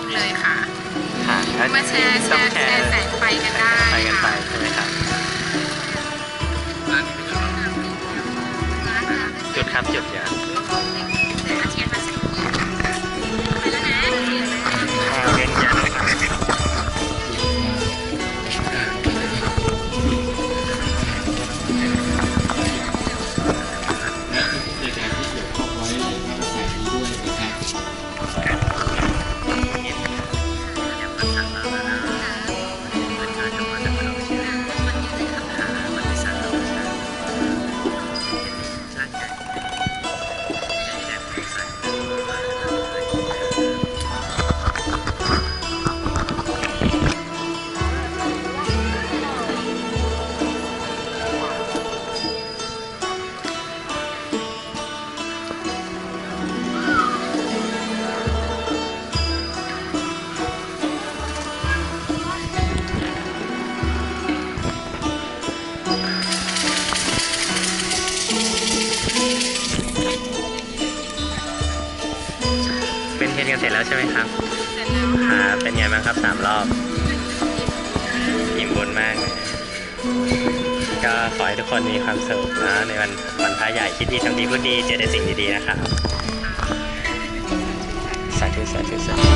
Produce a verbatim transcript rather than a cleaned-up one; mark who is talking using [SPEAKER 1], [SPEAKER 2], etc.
[SPEAKER 1] เลยค่ะ
[SPEAKER 2] ค่ะ
[SPEAKER 1] มาแชร์แชร์แชร์แสงไฟกันได้
[SPEAKER 2] ไปกันไปใช่ไหมครับจุดครับจุดอย่า
[SPEAKER 1] เทียนมาใส่ไปแล้วนะ
[SPEAKER 2] เรียนยันเลยครับเป็นเทรนกันเสร็จแล้วใช่ไหมครับ
[SPEAKER 1] เสร็จแล้ว
[SPEAKER 2] ค่ะเป็นไงบ้างครับสามรอบอิ่มบุญมากเลยก็ขอให้ทุกคนมีความสุขนะในวันวันพระใหญ่คิดดีทำดีพูดดีเจอแต่สิ่งดีๆนะครับสาธุสาธุสาธุ